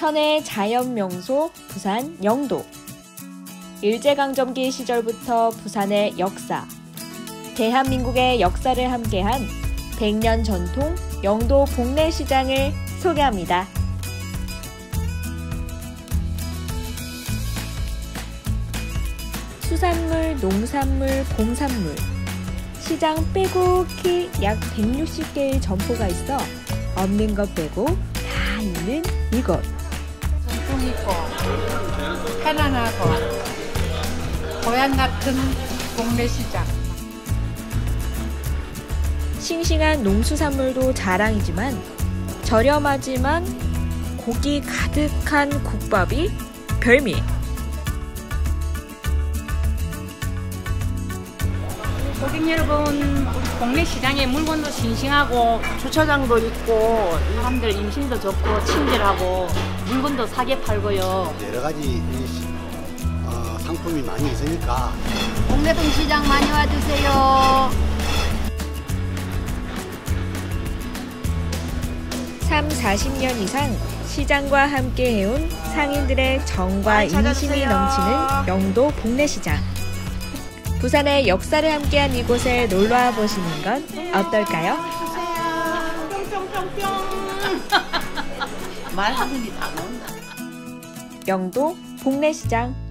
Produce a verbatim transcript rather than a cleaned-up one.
천혜의 자연명소 부산 영도. 일제강점기 시절부터 부산의 역사, 대한민국의 역사를 함께한 백 년 전통 영도 복례시장을 소개합니다. 수산물, 농산물, 공산물, 시장 빼곡히 약 백육십 개의 점포가 있어 없는 것 빼고 다 있는 이곳. 전통 있고 편안하고 고향 같은 복례시장. 싱싱한 농수산물도 자랑이지만 저렴하지만 고기 가득한 국밥이 별미. 고객 여러분, 우리 복례시장에 물건도 싱싱하고 주차장도 있고 사람들 인심도 좋고 친절하고 물건도 싸게 팔고요. 여러 가지 어, 상품이 많이 있으니까 복례동 시장 많이 와주세요. 삼, 사십 년 이상 시장과 함께 해온 상인들의 정과 인심이 넘치는 영도 복례시장. 부산의 역사를 함께한 이곳에 놀러와 보시는 건 어떨까요? 뿅뿅뿅뿅. 말하더니 다 나온다. 영도 복례시장.